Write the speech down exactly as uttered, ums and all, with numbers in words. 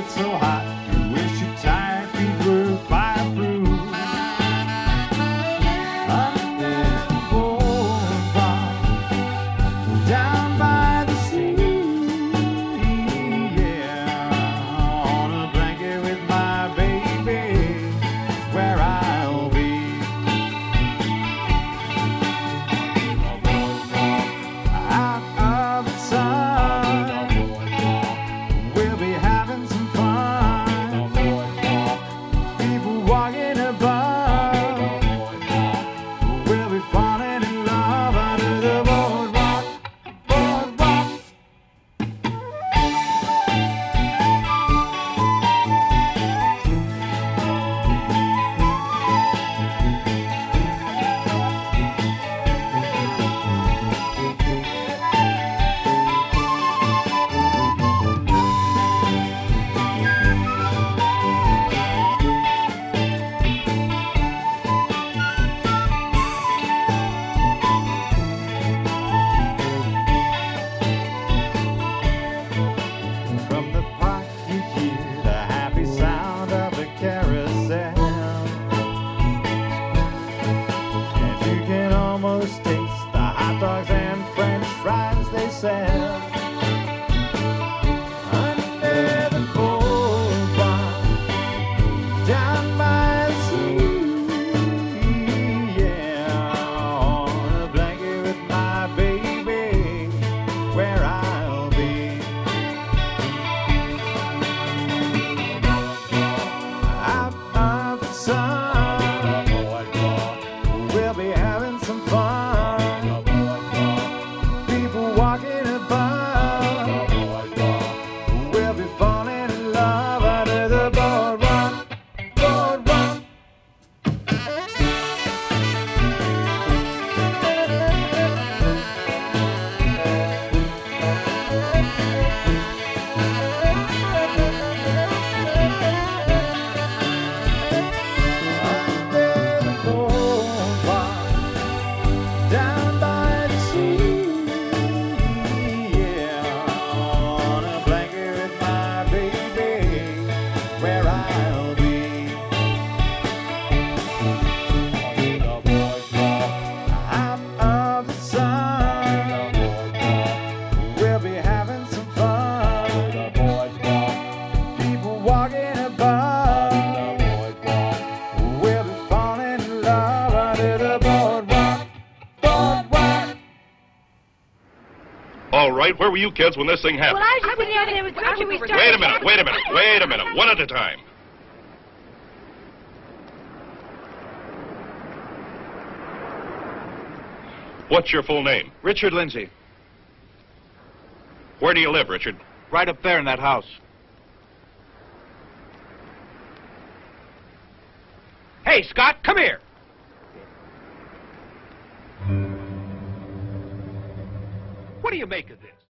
gets so hot, you wish your tired feet were fireproof. Under the boardwalk, down by the sea, yeah, on a blanket with my baby, is where I'll be. Out of the sun, we'll be having some fun. People walking above, we'll be falling in love under the boardwalk, boardwalk. From the park you hear the happy sound of the carousel, and you can almost taste the hot dogs and french fries they sell. Under the boardwalk, down by the sea, yeah, on a blanket with my baby, where I'll be. Out of the sun, we'll be having some fun. People walking above, we'll be falling in love under the boardwalk, boardwalk. Under the boardwalk, down by the sea, yeah, on a blanket with my baby, where I'll be. Out of the sun, we'll be having some fun. People walking above, we'll be falling in love under the boardwalk, boardwalk. All right, where were you kids when this thing happened? Well, I was just when there was after we started. Wait a minute, wait a minute, wait a minute, one at a time. What's your full name? Richard Lindsay, Where do you live, Richard? right up there in that house. Hey, Scott, come here. What do you make of this?